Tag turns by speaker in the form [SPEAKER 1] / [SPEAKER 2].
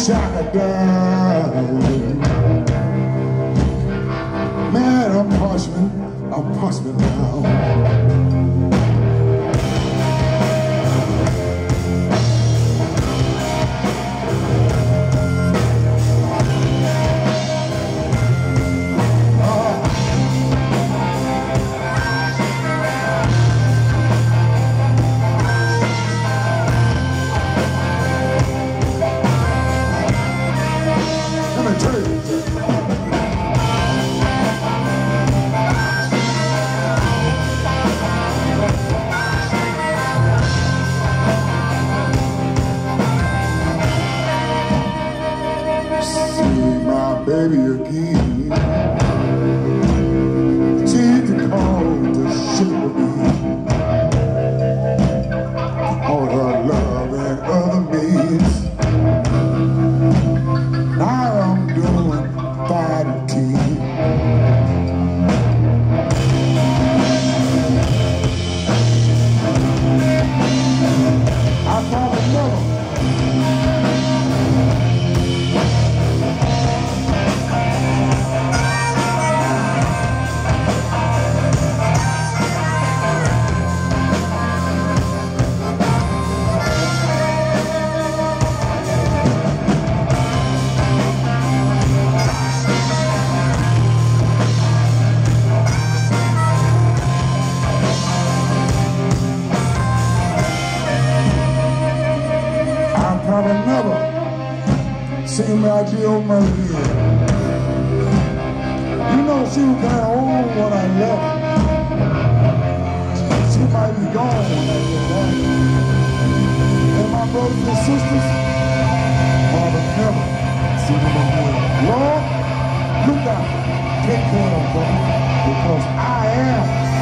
[SPEAKER 1] shot her down. Man, I'm punishment now. Baby again, take the call to sugar me, all her love and other means. Now I'm doing fighting. I probably never. Probably never seen my Gio Murray. You know she was kind of old when I left. She might be gone when I get back. And my brothers and sisters, probably never seen them again. Lord, look out, take care of them, because I am